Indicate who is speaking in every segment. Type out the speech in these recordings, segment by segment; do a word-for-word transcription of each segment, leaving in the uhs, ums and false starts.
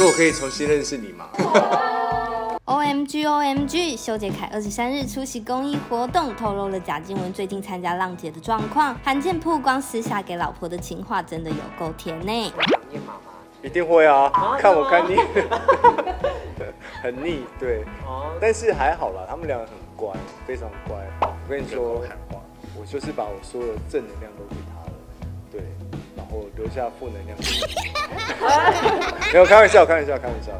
Speaker 1: 说我可以重新认识你吗？
Speaker 2: O M G O M G， 修杰楷二十三日出席公益活动，透露了贾静雯最近参加浪姐的状况，罕见曝光私下给老婆的情话，真的有够甜呢。
Speaker 3: 念妈妈，
Speaker 1: 一定会啊，啊看我看腻，很腻，对。哦，但是还好啦，他们两个很乖，非常乖。我跟你说，我就是把我所有的正能量都给他了，对，然后留下负能量给你。没有开玩笑，开玩笑，开玩笑。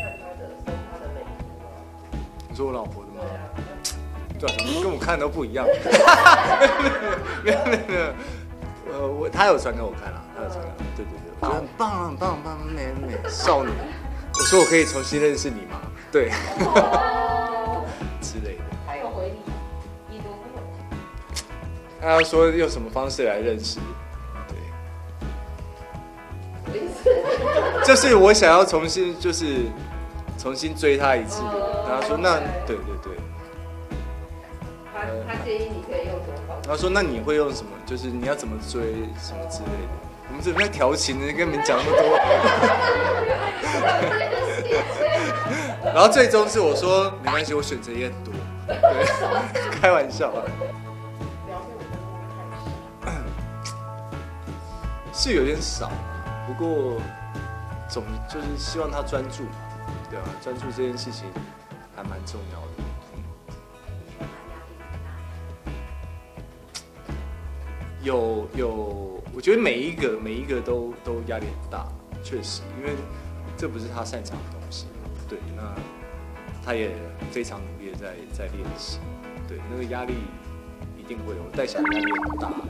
Speaker 1: 你说我老婆的吗？对啊，跟我看都不一样。没有没有没有，呃，我他有传给我看啦，他有传给我，对对对，我觉得很棒很棒很棒，美美少女。我说我可以重新认识你吗？对，之类的。
Speaker 3: 还有回礼，已读不回。
Speaker 1: 他要说用什么方式来认识？对，就是我想要重新就是重新追他一次，然后说那对对对。
Speaker 3: 他他建议你可以用什么方式？
Speaker 1: 他说那你会用什么？就是你要怎么追什么之类的。我们这边在调情呢，跟你们讲那么多。然后最终是我说没关系，我选择也很多，对，开玩笑啊。是有点少，不过总就是希望他专注嘛，对啊，专注这件事情还蛮重要的。有有，我觉得每一个每一个都都压力很大，确实，因为这不是他擅长的东西。对，那他也非常努力的在在练习。对，那个压力一定会有，带小孩压力很大。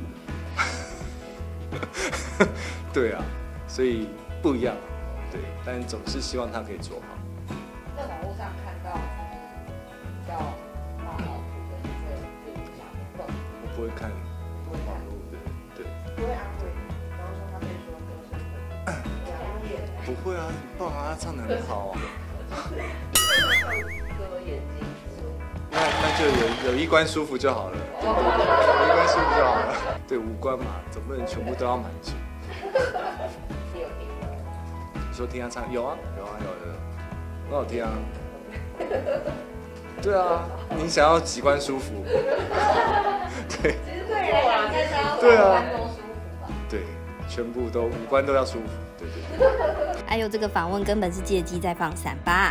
Speaker 1: 对啊，所以不一样。对，但总是希望他可以做好。
Speaker 3: 在网络上看到比较骂老婆的一个对影响很重。
Speaker 1: 我不会看网络的，对。
Speaker 3: 不会安慰，然后说他可以说歌声很养眼。
Speaker 1: 不会啊，很棒啊，他唱得很好啊。
Speaker 3: 歌眼睛。
Speaker 1: 那那就有有一关舒服就好了，对对对，有一关舒服就好了。对，五官嘛，总不能全部都要满足。
Speaker 3: 你有听吗？
Speaker 1: 你说听他唱，有啊有啊有的，很好听啊。对啊，你想要几关舒服？对。
Speaker 3: 其实对来讲，应该要
Speaker 1: 对啊，
Speaker 3: 都舒服吧。
Speaker 1: 对，全部都五官都要舒服。对对对。
Speaker 2: 还有这个访问根本是借机在放闪吧。